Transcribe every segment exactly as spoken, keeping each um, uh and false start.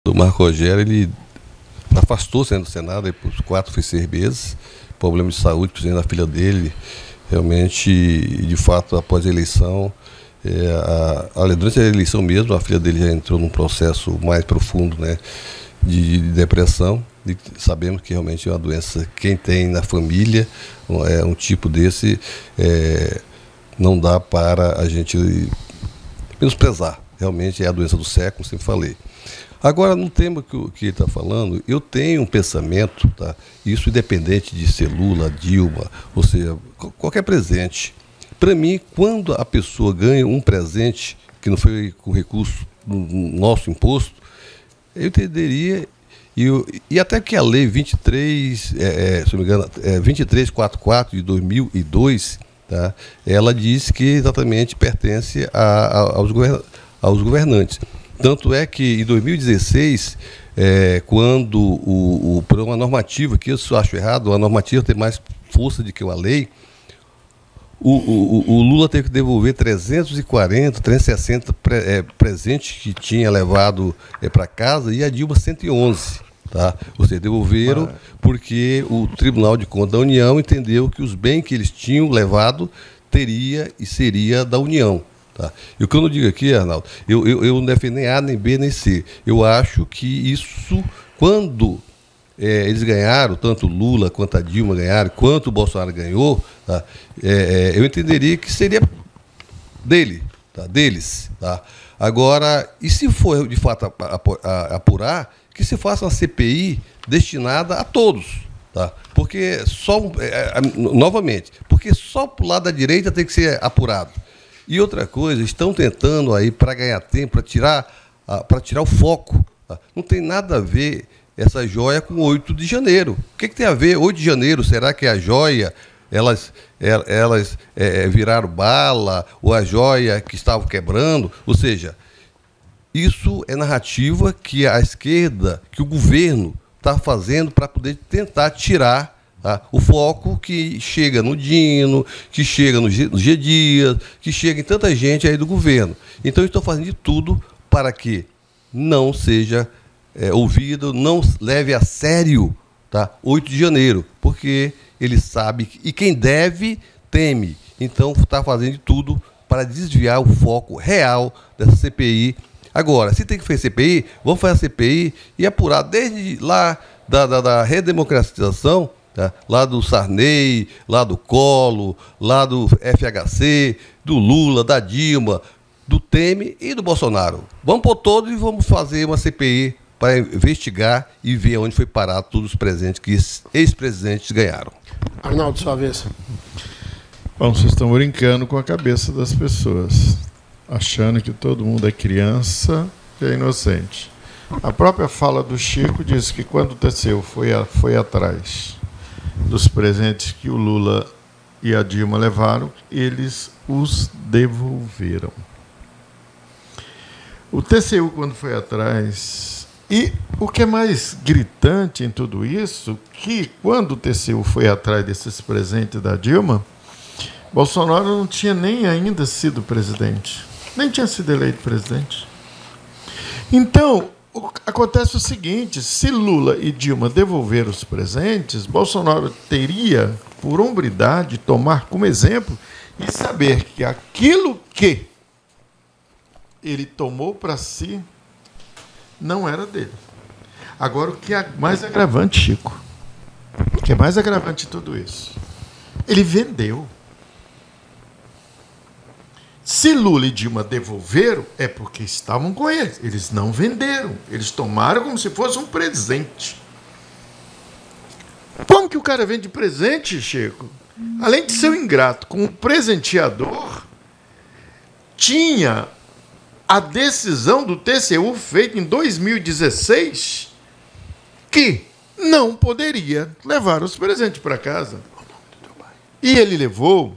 O Marco Rogério, ele afastou-se do Senado aí por quatro, foi seis meses, problema de saúde, presidente da filha dele, realmente, de fato, após a eleição, é, a, a, durante a eleição mesmo, a filha dele já entrou num processo mais profundo, né, de, de depressão, e sabemos que realmente é uma doença, quem tem na família, é um tipo desse, é, não dá para a gente menosprezar, realmente é a doença do século, sempre falei. Agora, no tema que, que ele está falando, eu tenho um pensamento, tá? Isso independente de ser Lula, Dilma, ou seja, qualquer presente. Para mim, quando a pessoa ganha um presente que não foi com recurso do nosso imposto, eu entenderia, e, eu, e até que a lei vinte e três, é, é, se não me engano, é, vinte e três quarenta e quatro de dois mil e dois, tá? Ela diz que exatamente pertence a, a, aos, govern, aos governantes. Tanto é que em dois mil e dezesseis, é, quando o, o, por uma normativa, que eu acho errado, a normativa tem mais força do que uma lei, o, o, o Lula teve que devolver trezentos e quarenta, trezentos e sessenta pre, é, presentes que tinha levado é, para casa, e a Dilma cento e onze. Tá? Ou seja, devolveram porque o Tribunal de Contas da União entendeu que os bens que eles tinham levado teria e seria da União. Tá? E o que eu não digo aqui, Arnaldo, eu, eu, eu não defendo nem A, nem B, nem C. Eu acho que isso, quando é, eles ganharam, tanto Lula quanto a Dilma ganharam, quanto o Bolsonaro ganhou, tá? é, é, eu entenderia que seria dele, tá? deles. Tá? Agora, e se for de fato a, a, a, apurar, que se faça uma C P I destinada a todos. Tá? Porque só, é, novamente, porque só para o lado da direita tem que ser apurado. E outra coisa, estão tentando aí para ganhar tempo, para tirar, para tirar o foco. Tá? Não tem nada a ver essa joia com oito de janeiro. O que, que tem a ver oito de janeiro? Será que a joia, elas, elas é, viraram bala, ou a joia que estavam quebrando? Ou seja, isso é narrativa que a esquerda, que o governo está fazendo para poder tentar tirar Tá? O foco que chega no Dino, que chega no G, no G Dias, que chega em tanta gente aí do governo. Então, eu estou fazendo de tudo para que não seja é, ouvido, não leve a sério, tá? oito de janeiro, porque ele sabe, que, e quem deve, teme. Então, está fazendo de tudo para desviar o foco real dessa C P I. Agora, se tem que fazer C P I, vamos fazer a C P I e apurar desde lá da, da, da redemocratização, tá? Lá do Sarney, lá do Collor, lá do F H C, do Lula, da Dilma, do Temer e do Bolsonaro. Vamos por todos e vamos fazer uma C P I para investigar e ver onde foi parar todos os presentes que ex-presidentes ganharam. Arnaldo, sua vez. Bom, vocês estão brincando com a cabeça das pessoas, achando que todo mundo é criança e é inocente. A própria fala do Chico diz que quando o T C U foi, a, foi atrás dos presentes que o Lula e a Dilma levaram, eles os devolveram. O T C U, quando foi atrás... E o que é mais gritante em tudo isso, que quando o T C U foi atrás desses presentes da Dilma, Bolsonaro não tinha nem ainda sido presidente, nem tinha sido eleito presidente. Então, acontece o seguinte, se Lula e Dilma devolveram os presentes, Bolsonaro teria, por hombridade, tomar como exemplo e saber que aquilo que ele tomou para si não era dele. Agora, o que é mais agravante, Chico, o que é mais agravante de tudo isso, ele vendeu. Se Lula e Dilma devolveram, é porque estavam com eles. Eles não venderam. Eles tomaram como se fosse um presente. Como que o cara vende presente, Chico? Além de ser um ingrato, com o presenteador, tinha a decisão do T C U feita em dois mil e dezesseis que não poderia levar os presentes para casa. E ele levou...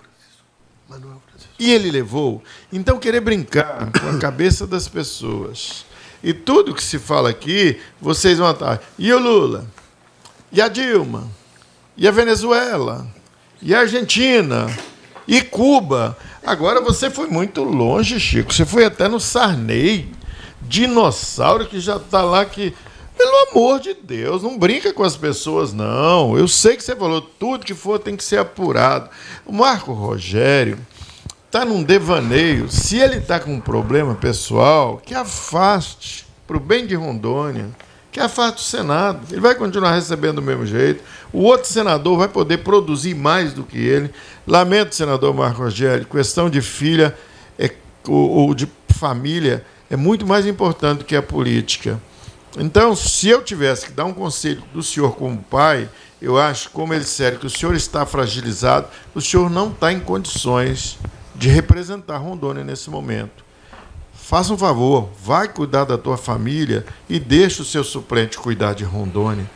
E ele levou. Então, querer brincar com a cabeça das pessoas. E tudo que se fala aqui, vocês vão estar. E o Lula? E a Dilma? E a Venezuela? E a Argentina? E Cuba? Agora você foi muito longe, Chico. Você foi até no Sarney. dinossauro que já está lá que... Pelo amor de Deus, não brinca com as pessoas, não. Eu sei que você falou, tudo que for tem que ser apurado. O Marco Rogério está num devaneio. Se ele está com um problema pessoal, que afaste, para o bem de Rondônia, que afaste o Senado. Ele vai continuar recebendo do mesmo jeito. O outro senador vai poder produzir mais do que ele. Lamento, senador Marco Rogério, questão de filha é, ou, ou de família é muito mais importante do que a política. Então, se eu tivesse que dar um conselho do senhor como pai, eu acho, como ele disser que o senhor está fragilizado, o senhor não está em condições de representar Rondônia nesse momento. Faça um favor, vai cuidar da tua família e deixa o seu suplente cuidar de Rondônia.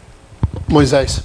Moisés.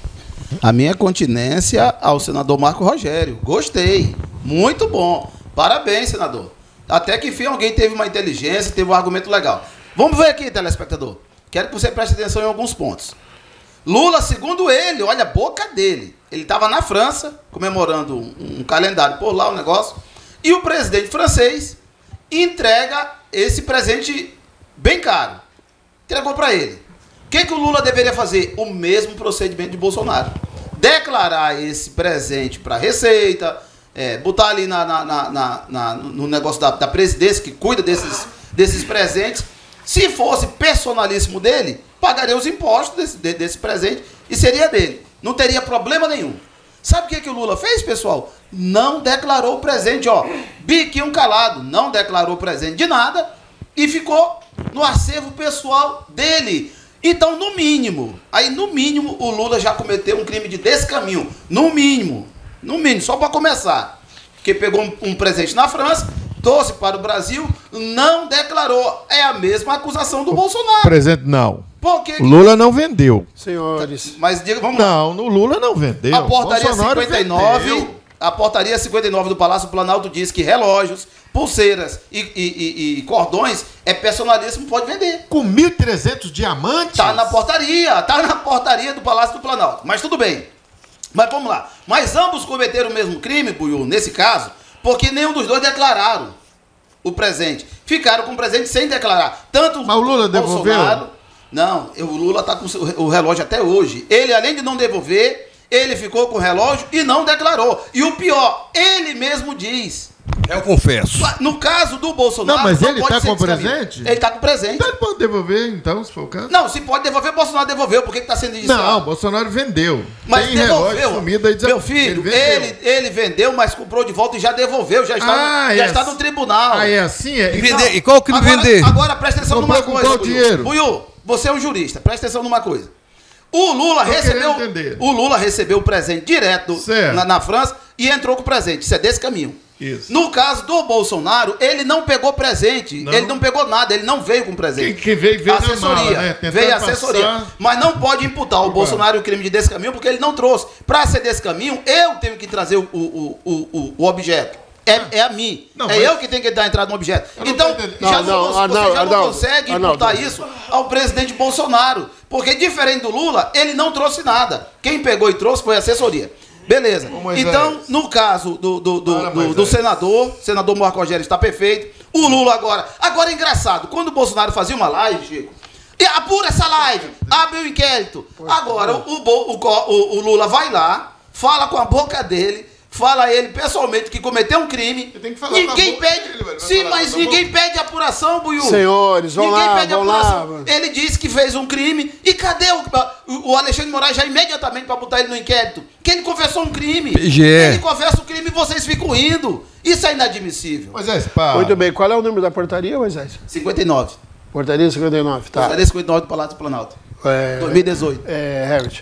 A minha continência ao senador Marco Rogério. Gostei. Muito bom. Parabéns, senador. Até que enfim alguém teve uma inteligência, teve um argumento legal. Vamos ver aqui, telespectador. Quero que você preste atenção em alguns pontos. Lula, segundo ele, olha a boca dele. Ele estava na França, comemorando um, um calendário por lá, um negócio. E o presidente francês entrega esse presente bem caro. Entregou para ele. O que, que o Lula deveria fazer? O mesmo procedimento de Bolsonaro. Declarar esse presente para a Receita, é, botar ali na, na, na, na, na, no negócio da, da presidência, que cuida desses, desses presentes. Se fosse personalíssimo dele, pagaria os impostos desse, desse presente e seria dele. Não teria problema nenhum. Sabe o que, que o Lula fez, pessoal? Não declarou o presente, ó. Biquinho calado, não declarou o presente de nada e ficou no acervo pessoal dele. Então, no mínimo, aí no mínimo o Lula já cometeu um crime de descaminho. No mínimo, no mínimo, só para começar. Porque pegou um, um presente na França, trouxe para o Brasil, não declarou. É a mesma acusação do Bolsonaro. Presente não. Porque... O Lula não vendeu. Senhores. Mas diga, vamos não, no Lula não vendeu. A portaria Bolsonaro cinquenta e nove, vendeu. a portaria cinquenta e nove do Palácio Planalto diz que relógios, pulseiras e, e, e, e cordões é personalíssimo, pode vender. Com mil e trezentos diamantes? Tá na portaria, tá na portaria do Palácio do Planalto. Mas tudo bem. Mas vamos lá. Mas ambos cometeram o mesmo crime, Buiú, nesse caso, porque nenhum dos dois declararam o presente. Ficaram com o presente sem declarar. Tanto Mas o Lula devolveu? Não, o Lula está com o relógio até hoje. Ele, além de não devolver, ele ficou com o relógio e não declarou. E o pior, ele mesmo diz. Eu confesso. No caso do Bolsonaro... Não, mas não ele está com o descaminho. presente? Ele está com o presente. Então ele pode devolver, então, se for o caso? Não, se pode devolver, Bolsonaro devolveu. Por que está sendo isso? Não, Bolsonaro vendeu. Mas tem devolveu. Relógio sumido aí, Meu filho, ele, ele, ele vendeu, mas comprou de volta e já devolveu. Já está, ah, no, já é está assim. no tribunal. Ah, é assim? É? E, vender, e qual que ele agora, vender? Agora presta atenção Comprou numa com coisa, qual Buiú. dinheiro? Buiú, você é um jurista. Presta atenção numa coisa. O Lula Tô recebeu querendo entender. o Lula recebeu o presente direto na, na França e entrou com o presente. Isso é desse caminho. Isso. No caso do Bolsonaro, ele não pegou presente, não. ele não pegou nada, ele não veio com presente. Que, que veio, veio assessoria, na mala, né? Tentando veio a assessoria. Passar... Mas não pode imputar o Bolsonaro o crime de descaminho porque ele não trouxe. Para ser descaminho, eu tenho que trazer o, o, o, o, o objeto. É, é a mim. Não, é mas... eu que tenho que dar entrada no objeto. Então, não, já não, não, você Arnaldo, já não Arnaldo, consegue Arnaldo, imputar isso ao presidente Bolsonaro. Porque, diferente do Lula, ele não trouxe nada. Quem pegou e trouxe foi a assessoria. Beleza. Então, no caso do, do, do, do, do senador, senador Marco Rogério está perfeito. O Lula agora. Agora é engraçado. Quando o Bolsonaro fazia uma live, Chico, e apura essa live, abre o inquérito. Agora, o, o, o, o Lula vai lá, fala com a boca dele, fala a ele pessoalmente que cometeu um crime. Ninguém pede. Dele, sim, mas ninguém pede apuração, Buiú. Senhores, vão ninguém lá, pede vão apuração. lá. Ele disse que fez um crime. E cadê o, o Alexandre de Moraes já imediatamente para botar ele no inquérito? Que ele confessou um crime. P G E. Ele confessa o crime e vocês ficam rindo. Isso é inadmissível. Moisés, pá. Muito bem. Qual é o número da portaria, Moisés? cinquenta e nove. Portaria cinquenta e nove, tá. Portaria cinquenta e nove do Palácio do Planalto. É, dois mil e dezoito. É, Herbert.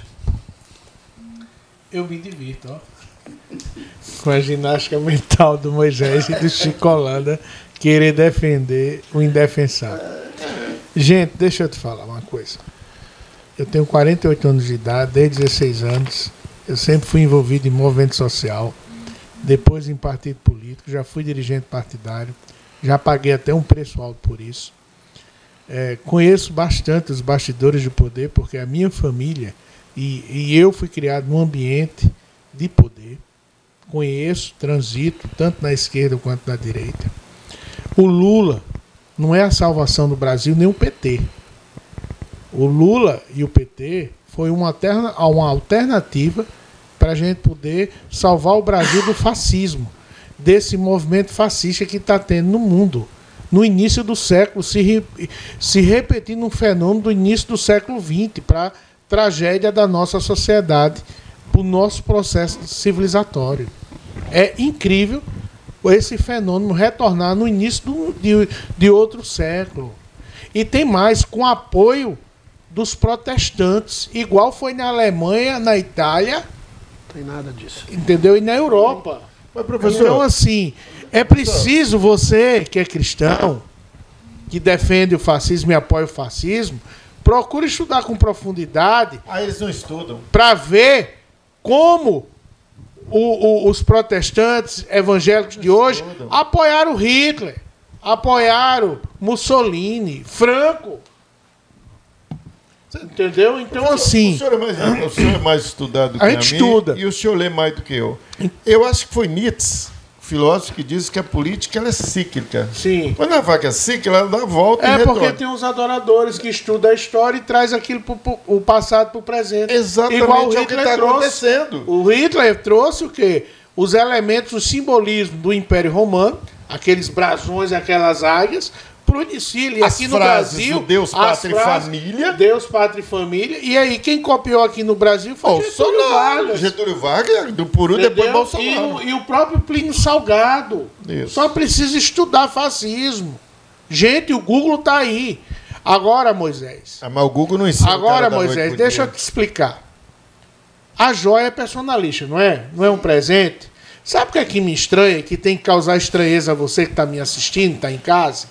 Eu me divirto, ó. Com a ginástica mental do Moisés e do Chico Holanda querer defender o indefensável. Gente, deixa eu te falar uma coisa. Eu tenho quarenta e oito anos de idade, desde dezesseis anos. Eu sempre fui envolvido em movimento social, depois em partido político, já fui dirigente partidário, já paguei até um preço alto por isso. É, conheço bastante os bastidores do poder, porque a minha família e, e eu fui criado num ambiente de poder. Conheço, transito, tanto na esquerda quanto na direita. O Lula não é a salvação do Brasil nem o P T. O Lula e o P T foi uma, alterna, uma alternativa para a gente poder salvar o Brasil do fascismo, desse movimento fascista que está tendo no mundo. No início do século, se, re, se repetindo um fenômeno do início do século vinte, para a tragédia da nossa sociedade, para o nosso processo civilizatório. É incrível esse fenômeno retornar no início do, de, de outro século. E tem mais, com apoio dos protestantes, igual foi na Alemanha, na Itália. Não tem nada disso. Entendeu? E na Europa. Mas, professor, então, assim, é preciso você, que é cristão, que defende o fascismo e apoia o fascismo, procure estudar com profundidade. Ah, eles não estudam. Para ver como o, o, os protestantes evangélicos de hoje estudam. apoiaram Hitler, apoiaram Mussolini, Franco. Entendeu? Então, assim... O senhor é mais, o senhor é mais estudado do que a a gente mim, estuda. E o senhor lê mais do que eu. Eu acho que foi Nietzsche, filósofo, que diz que a política ela é cíclica. Sim. Quando ela fala que é cíclica, ela dá a volta e É retorna. porque tem uns adoradores que estudam a história e traz aquilo pro, pro, o passado para o presente. Exatamente, Igual o é o que Hitler está trouxe. acontecendo. O Hitler trouxe o quê? Os elementos, o simbolismo do Império Romano, aqueles brasões, aquelas águias, pro Unicílio. E As aqui no frases Brasil... do Deus, as Pátria e frases, Família. Deus, Pátria e Família. E aí, quem copiou aqui no Brasil foi Getúlio Bolsonaro. Vargas. Getúlio Vargas, do Puru, Entendeu? depois E Bolsonaro. o, e o próprio Plínio Salgado. Isso. Só precisa estudar fascismo. Gente, o Google tá aí. Agora, Moisés. Ah, mas o Google não ensina. o Agora, cara da Moisés, noite pro deixa eu dia. te explicar. A joia é personalista, não é? Não é um presente? Sabe o que é que me estranha, que tem que causar estranheza a você que está me assistindo, está em casa?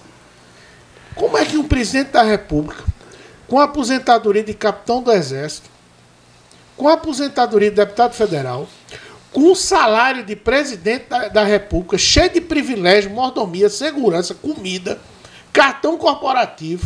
Como é que um presidente da República, com a aposentadoria de capitão do Exército, com a aposentadoria de deputado federal, com o salário de presidente da, da República, cheio de privilégio, mordomia, segurança, comida, cartão corporativo,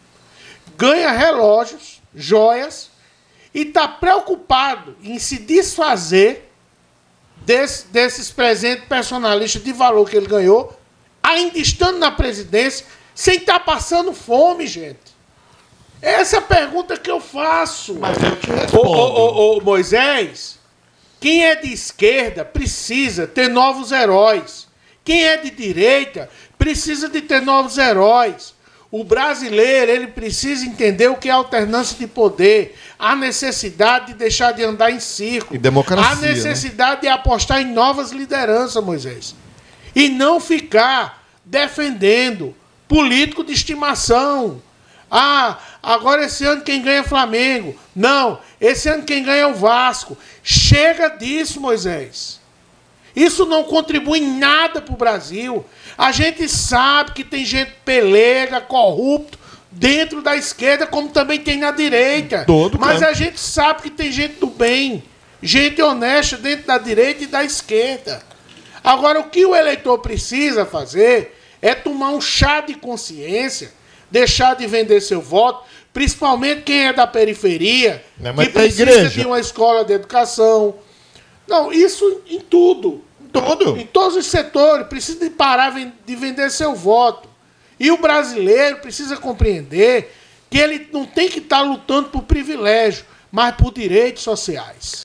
ganha relógios, joias, e está preocupado em se desfazer desse, desses presentes personalistas de valor que ele ganhou, ainda estando na presidência, sem estar passando fome, gente? Essa é a pergunta que eu faço. Mas eu te Ô, respondo. ô, ô, ô, Moisés, quem é de esquerda precisa ter novos heróis. Quem é de direita precisa de ter novos heróis. O brasileiro, ele precisa entender o que é alternância de poder, a necessidade de deixar de andar em círculo, E democracia, a necessidade de apostar em novas lideranças, Moisés. E não ficar defendendo político de estimação. Ah, agora esse ano quem ganha é Flamengo. Não, esse ano quem ganha é o Vasco. Chega disso, Moisés. Isso não contribui em nada para o Brasil. A gente sabe que tem gente pelega, corrupto, dentro da esquerda, como também tem na direita. Todo Mas canto. a gente sabe que tem gente do bem, gente honesta dentro da direita e da esquerda. Agora, o que o eleitor precisa fazer é tomar um chá de consciência, deixar de vender seu voto, principalmente quem é da periferia, Não, mas que tem precisa igreja. de uma escola de educação. Não, isso em tudo. Tudo. Em todos os setores, precisa de parar de vender seu voto. E o brasileiro precisa compreender que ele não tem que estar lutando por privilégio, mas por direitos sociais.